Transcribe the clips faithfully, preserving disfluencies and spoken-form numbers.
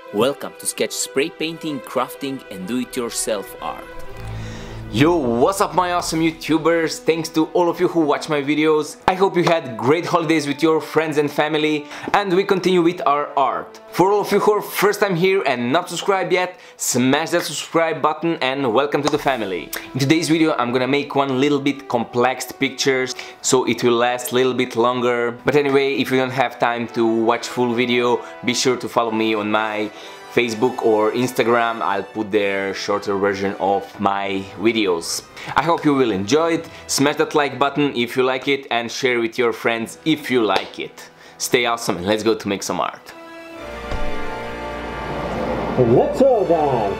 Welcome to Sketch Spray Painting, Crafting and Do-It-Yourself Art. Yo, what's up my awesome YouTubers? Thanks to all of you who watch my videos. I hope you had great holidays with your friends and family, and we continue with our art. For all of you who are first time here and not subscribed yet, smash that subscribe button and welcome to the family. In today's video I'm gonna make one little bit complex pictures, so it will last a little bit longer. But anyway, if you don't have time to watch full video, be sure to follow me on my Facebook or Instagram. I'll put their shorter version of my videos. I hope you will enjoy it. Smash that like button if you like it and share with your friends if you like it. Stay awesome and let's go to make some art. Let's go, guys.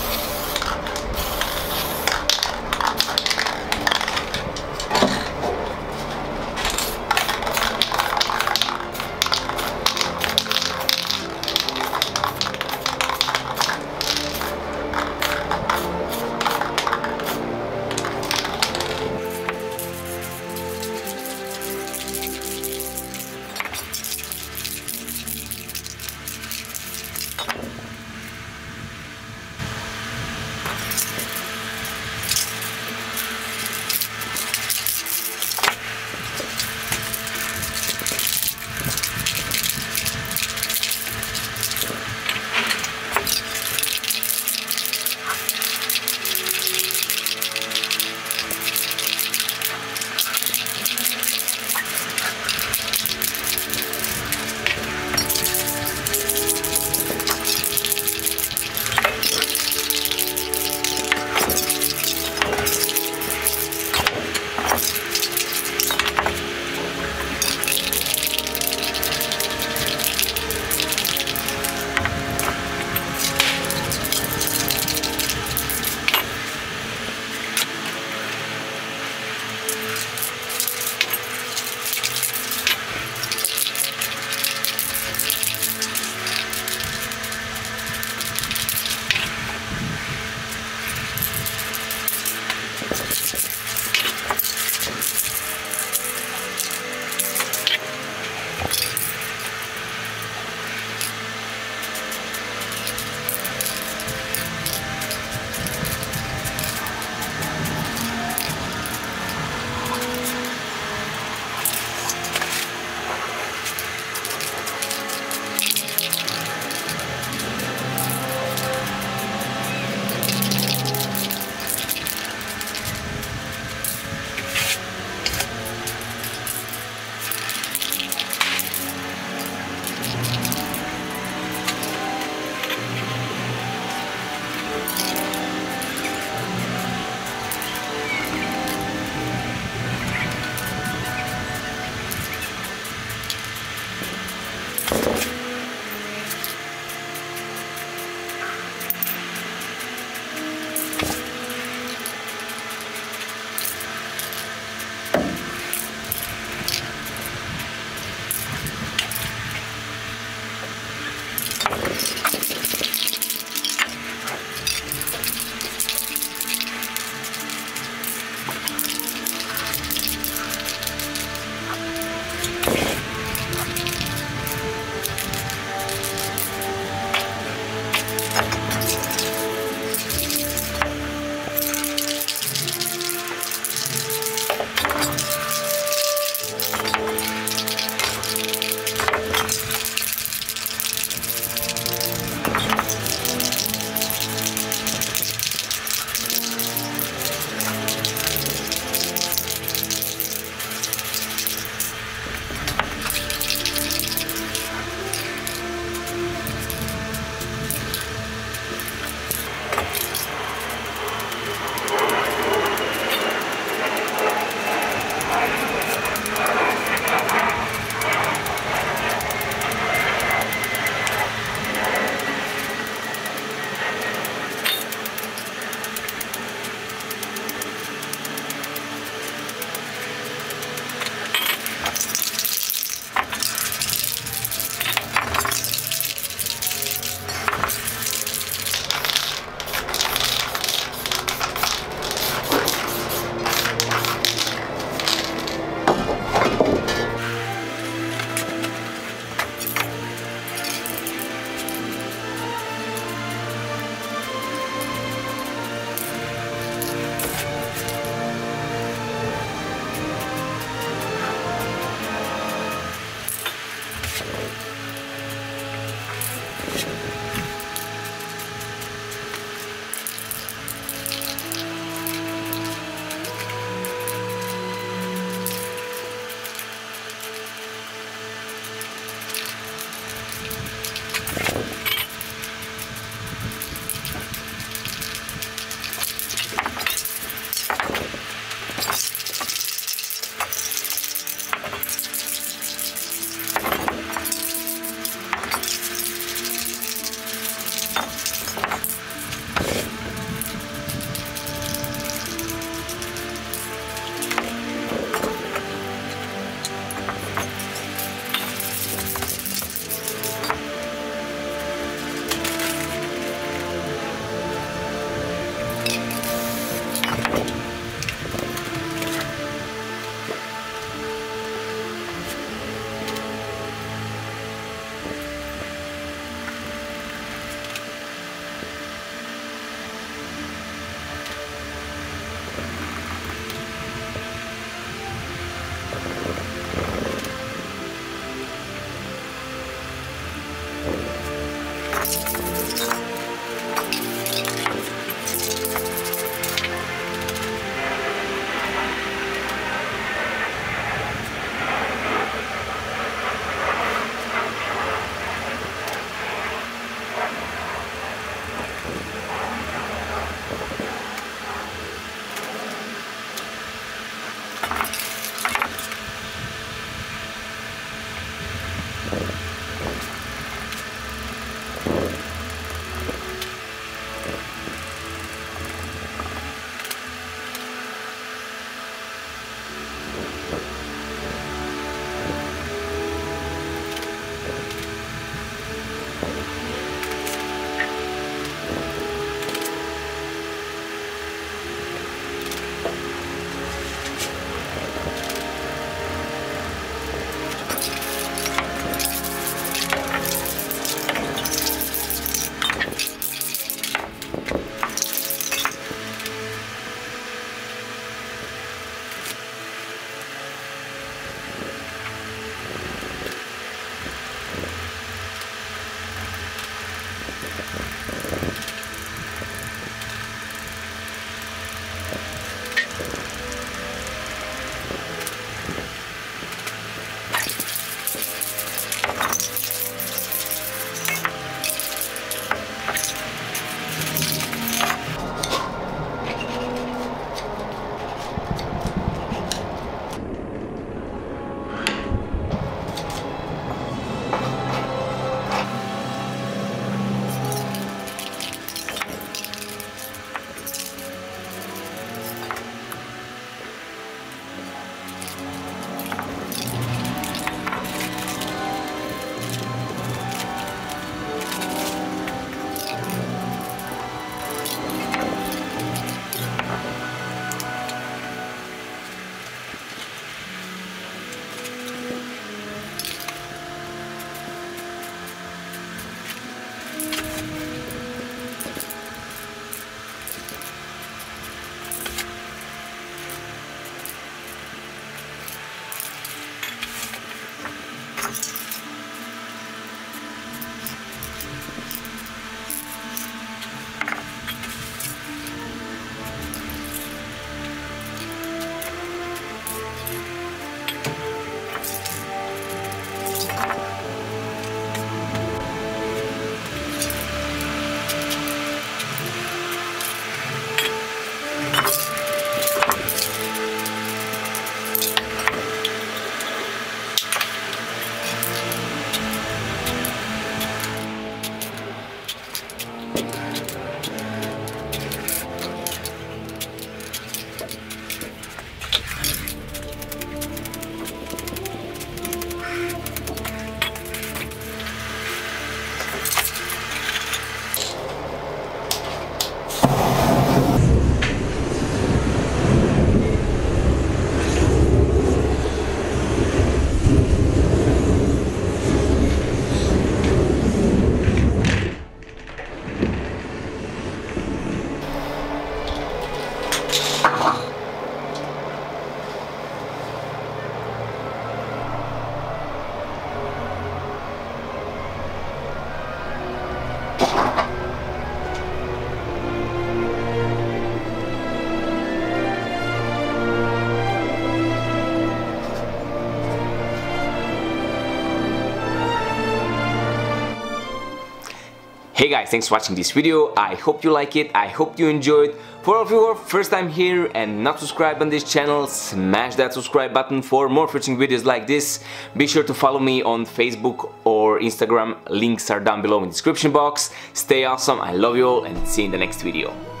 Hey guys, thanks for watching this video. I hope you like it, I hope you enjoyed. For all of you who are first time here and not subscribed on this channel, smash that subscribe button for more fetching videos like this. Be sure to follow me on Facebook or Instagram, links are down below in the description box. Stay awesome, I love you all, and see you in the next video.